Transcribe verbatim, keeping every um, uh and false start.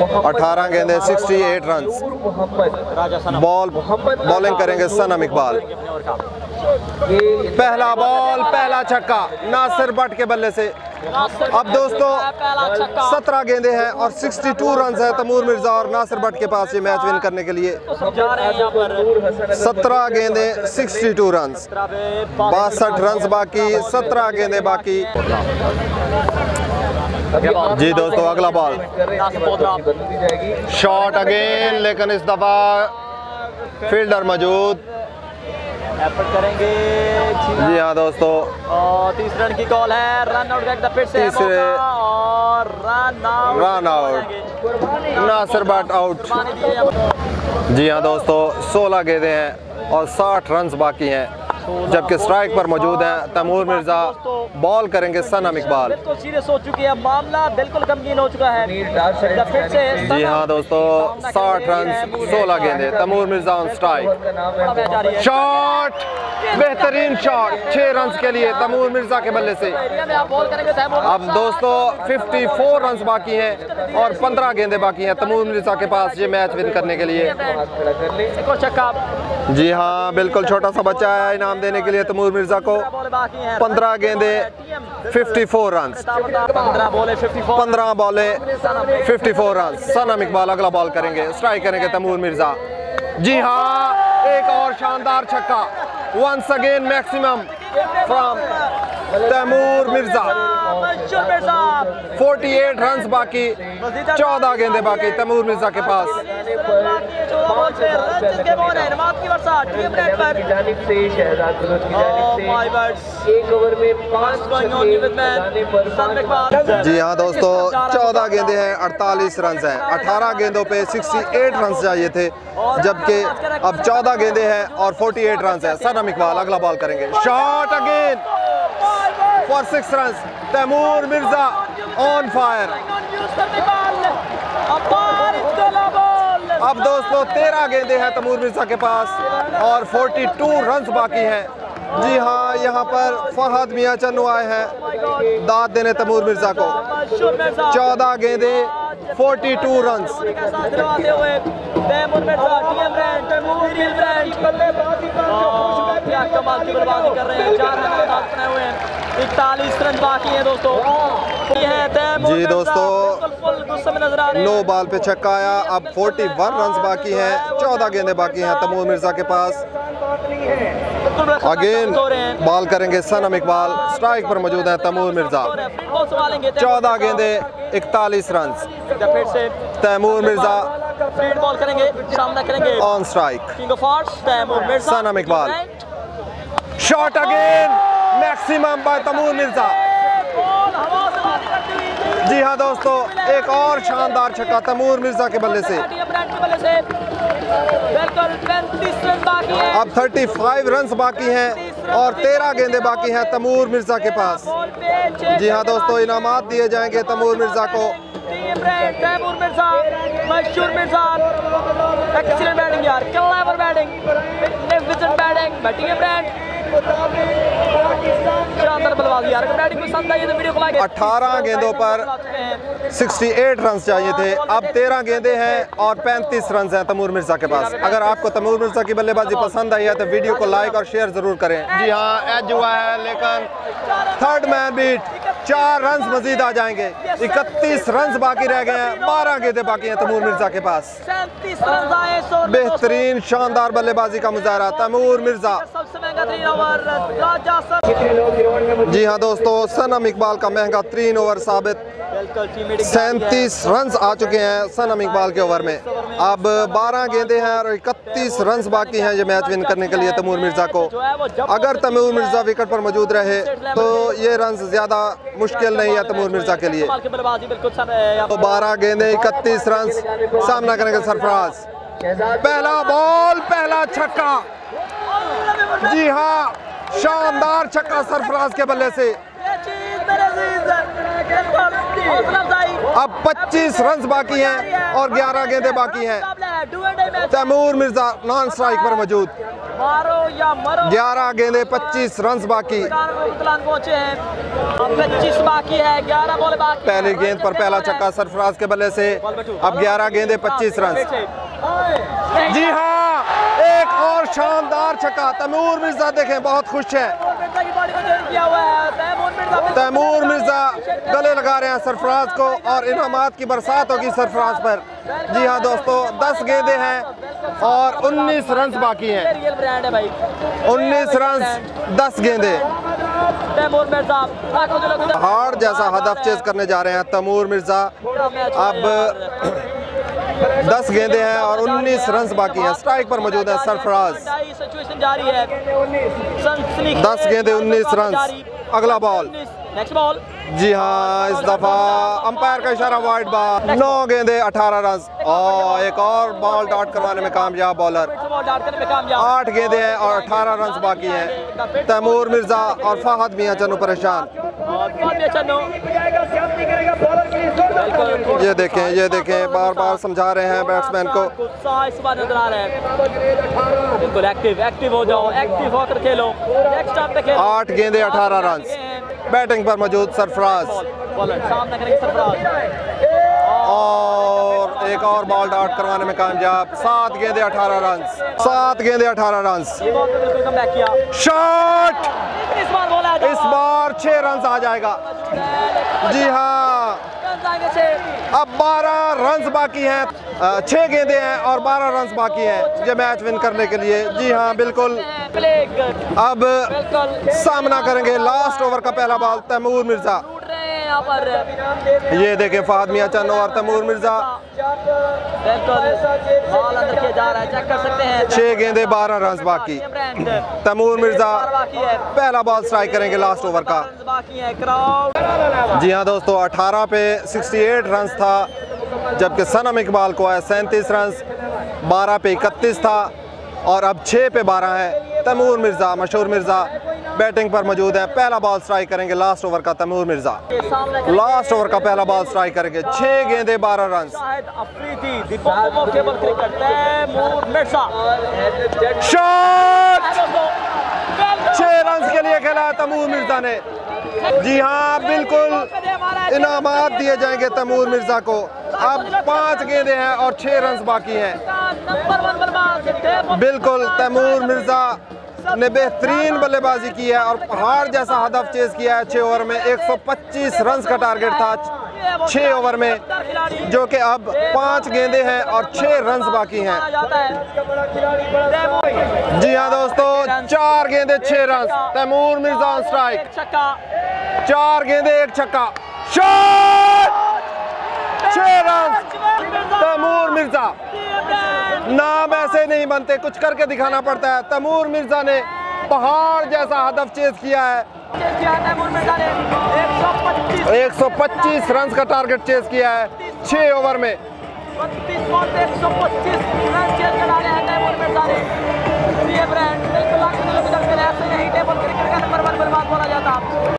अठारह गेंदे sixty eight run. Ball bowling करेंगे सनम इकबाल। पहला बॉल पहला छक्का नासिर भट्ट के बल्ले से। अब दोस्तों सत्रह गेंदे हैं और बासठ रन है तैमूर मिर्जा और नासिर भट्ट के पास ये मैच विन करने के लिए। सत्रह गेंदे बासठ रन, बासठ रन बाकी, सत्रह गेंदे बाकी। जी दोस्तों अगला बॉल शॉट अगेन, लेकिन इस दफा फील्डर मौजूद करेंगे। जी हाँ दोस्तों, तीसरे रन की कॉल है, रन आउट का फिर से तीसरे और run out, run out, Nasir Bhatt out. जी हाँ दोस्तों, सोलह गेंदे हैं और साठ रन बाकी हैं, जबकि स्ट्राइक पर मौजूद हैं तैमूर मिर्जा। बॉल करेंगे सनम इकबाल। बिल्कुल सीरियस हो चुकी है, मामला बिल्कुल गमगीन हो चुका है। फिर से जी हाँ दोस्तों, साठ रन सोलह गेंदे, Taimur Mirza on strike. Shot, बेहतरीन शॉट, छह रन के लिए तैमूर मिर्जा के बल्ले से। अब दोस्तों चौवन रन बाकी हैं और पंद्रह गेंदे बाकी हैं तैमूर मिर्जा के पास ये मैच विन करने के लिए। जी हाँ बिल्कुल, छोटा सा बच्चा है इनाम देने के लिए तैमूर मिर्जा को। पंद्रह गेंदे चौवन रन, पंद्रह बॉले चौवन रन। सनम इकबाल अगला बॉल करेंगे, स्ट्राइक करेंगे तैमूर मिर्जा। जी हाँ, एक और शानदार छक्का, once again maximum from Taimur Mirza. अड़तालीस रन बाकी, चौदह गेंदे बाकी तैमूर मिर्जा के पास। जी हाँ दोस्तों, चौदह गेंदे हैं, अड़तालीस रन हैं। अठारह गेंदों पे अड़सठ रन चाहिए थे, जबकि अब चौदह गेंदे हैं और अड़तालीस रन हैं। सनम इकबाल अगला बॉल करेंगे, shot again for six run. Taimur Mirza on fire. अब दोस्तों तेरह गेंदे हैं तैमूर मिर्जा के पास और बयालीस रन बाकी हैं। जी हाँ, यहाँ पर फहद मियां चन्नू आए हैं दाद देने तैमूर मिर्जा को। चौदह गेंदे बयालीस रन। क्या कमाल की बर्बादी कर रहे हैं, चार रन हुए हैं, इकतालीस रन बाकी हैं दोस्तों। जी दोस्तों, नो बॉल पे छक्का आया। अब इकतालीस रन बाकी हैं, चौदह गेंदे बाकी हैं तैमूर मिर्जा के पास। अगेन बॉल करेंगे सनम इकबाल, स्ट्राइक पर मौजूद है तैमूर मिर्जा। चौदह गेंदे इकतालीस रन। तैमूर मिर्जा बॉल करेंगे, सामना करेंगे on strike. Sanam Iqbal, shot again maximum by Taimur Mirza. जी हाँ दोस्तों, एक और शानदार छक्का तैमूर मिर्जा के बल्ले से। अब पैंतीस रन बाकी हैं और तेरह गेंदे बाकी हैं तैमूर मिर्जा के पास। जी हाँ दोस्तों, इनामात दिए जाएंगे तैमूर मिर्जा को। तैमूर मिर्जा, मशहूर मिर्जा, एक्सीलेंट बैटिंग यार, clever batting, magnificent batting, batting brand, शानदार बल्लेबाजी यार। बैटिंग पसंद आई तो वीडियो को लाइक। अठारह गेंदों पर अड़सठ रन चाहिए थे, अब तेरह गेंदे हैं और पैंतीस रन हैं तैमूर मिर्जा के पास। अगर आपको तैमूर मिर्जा की बल्लेबाजी पसंद आई है तो वीडियो को लाइक और शेयर जरूर करें। जी हाँ, एज हुआ है, लेकिन थर्ड मैन बीट, चार रन मजीद आ जाएंगे। इकतीस रन बाकी रह गए हैं, बारह गेंदे बाकी हैं तैमूर मिर्जा के पास। बेहतरीन शानदार बल्लेबाजी का मुजाहरा तैमूर मिर्जा। जी हाँ दोस्तों, सनम इकबाल का महंगा तीन ओवर साबित। सैंतीस रन आ चुके हैं सनम इकबाल के ओवर में। अब बारह गेंदे हैं और इकतीस रन बाकी हैं ये मैच विन करने के लिए तैमूर मिर्जा को। अगर तैमूर मिर्जा विकेट पर मौजूद रहे तो ये रन ज्यादा मुश्किल नहीं है तैमूर मिर्जा के लिए। तो बारह गेंदे इकतीस रन, सामना करेंगे सरफराज। पहला बॉल पहला छक्का। जी हाँ, शानदार छक्का सरफराज के बल्ले से। अब पच्चीस रन बाकी हैं और ग्यारह गेंदें बाकी हैं। तैमूर मिर्जा नॉन स्ट्राइक पर मौजूद, ग्यारह गेंदें पच्चीस रन बाकी। पहुंचे हैं, अब पच्चीस बाकी है, ग्यारह बॉल बाकी। पहली गेंद पर पहला छक्का सरफराज के बल्ले से, अब ग्यारह गेंदें पच्चीस रन। जी हाँ, एक और शानदार छक्का। तैमूर मिर्जा देखें बहुत खुश है। तैमूर मिर्जा गले लगा रहे हैं सरफराज को और इनामात की बरसात होगी सरफराज पर। जी हाँ दोस्तों, दस गेंदें हैं और उन्नीस रन बाकी हैं। उन्नीस रन, दस गेंदें। हार जैसा हदफ चेज करने जा रहे हैं तैमूर मिर्जा। अब दस गेंदें हैं और उन्नीस रन बाकी हैं। स्ट्राइक पर मौजूद है सरफराज। दस गेंदें उन्नीस रन। अगला बॉल, नेक्स्ट बॉल। जी हाँ, इस दफा अंपायर का इशारा, वाइड बॉल। नौ गेंदें अठारह रन और एक और बॉल डॉट करवाने में कामयाब बॉलर। आठ गेंदें हैं और अठारह रन बाकी हैं। तैमूर मिर्जा और फाहद मियां चन्नू परेशान। ये देखें, ये देखें, बार बार समझा रहे हैं बैट्समैन को। इस बार नजर आ रहा है, बिल्कुल एक्टिव एक्टिव हो जाओ, एक्टिव होकर खेलो। आठ गेंदें अठारह रन। बैटिंग पर मौजूद सरफराज और एक और बॉल डॉट करवाने में कामयाब। सात गेंदें अठारह रन। सात गेंदें अठारह रन। शॉट, इस बार छह रन आ जाएगा। जी हाँ, अब बारह रन बाकी हैं। छह गेंदें हैं और बारह रन बाकी हैं ये मैच विन करने के लिए। जी हाँ बिल्कुल। अब सामना करेंगे लास्ट ओवर का पहला बॉल तैमूर मिर्जा। ये देखें फाहद मियां चन्नू और तैमूर मिर्जा। छह गेंदें बारह रन बाकी। तैमूर मिर्जा पहला बॉल स्ट्राइक करेंगे लास्ट ओवर का। जी हाँ दोस्तों, अठारह पे अड़सठ रन था जबकि सनम इकबाल को है सैंतीस रन। बारह पे इकतीस था और अब छः पे बारह है। तैमूर मिर्जा, मशहूर मिर्जा बैटिंग पर मौजूद है। पहला बॉल स्ट्राइक करेंगे लास्ट ओवर का तैमूर मिर्जा। लास्ट ओवर का पहला बॉल स्ट्राइक करेंगे। छह गेंदें बारह रन। शॉट, छह रन के लिए खेला तैमूर मिर्जा ने। जी हाँ बिल्कुल, इनामात दिए जाएंगे तैमूर मिर्जा को। अब पांच गेंदें हैं और छह रन बाकी हैं। बिल्कुल, तैमूर मिर्जा ने बेहतरीन बल्लेबाजी की है और पहाड़ जैसा हदफ चेज किया है। छह ओवर में एक सौ पच्चीस रन का टारगेट था छह ओवर में, जो कि अब पांच गेंदें हैं और छह रन बाकी हैं। जी हाँ दोस्तों, चार गेंदें छह run. Taimur Mirza on strike. चार गेंदें एक छक्का। शॉट, छह रन। तैमूर मिर्जा, नाम ऐसे नहीं बनते, कुछ करके दिखाना पड़ता है। तैमूर मिर्जा ने पहाड़ जैसा हदफ चेज किया है। एक सौ पच्चीस रन का टारगेट चेज किया है छह ओवर में।